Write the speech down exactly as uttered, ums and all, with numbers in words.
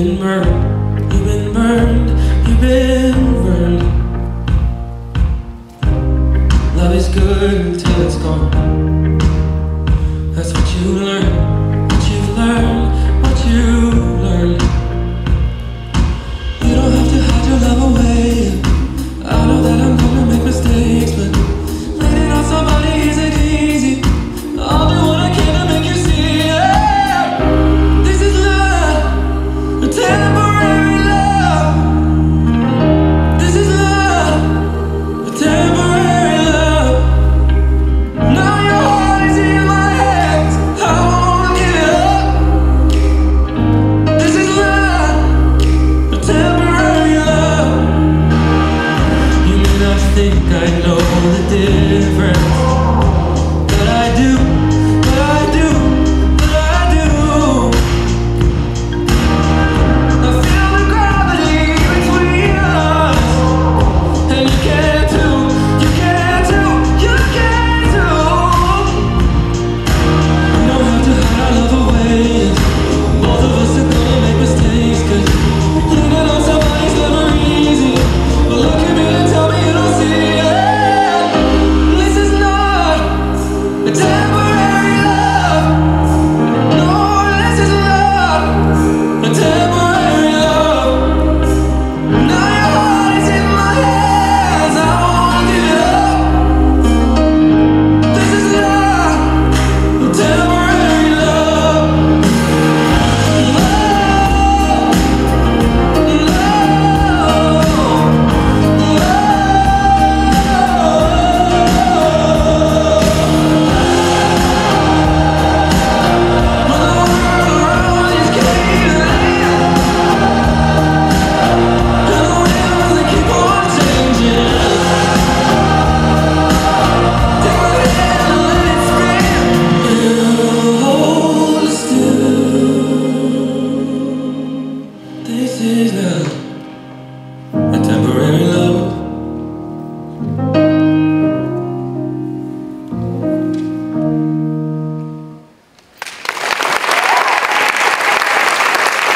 been burned, you've been burned, you've been burned. Love is good until it's gone. That's what you learn, what you've learned, what you learned. You don't have to hide your love away. I know that I'm gonna make mistakes, but leaning on somebody isn't easy. I'll do what I can to make you see, yeah. This is love, a temporary love. This is love, a temporary love. Now your heart is in my hands, I won't give it up. This is love, a temporary love. You may not think I know the difference, but I do, but I do, but I do. I feel the gravity between us, and you can too, you can too, you can too. We don't have to hide our love away. Both of us are gonna make mistakes, 'cause leaning on somebody's never easy. But look at me and tell me you don't see it. This is not a temporary love. No, this is not a temporary love. Now your heart is in my hands, I won't give it up. This is not a temporary love. Love, this is love, a temporary love.